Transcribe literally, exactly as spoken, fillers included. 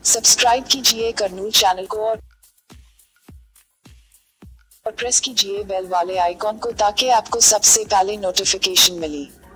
Subscribe कीजिए Kurnool channel को और, और प्रेस कीजिए बेल वाले आइकॉन को ताकि आपको सबसे पहले नोटिफिकेशन मिले।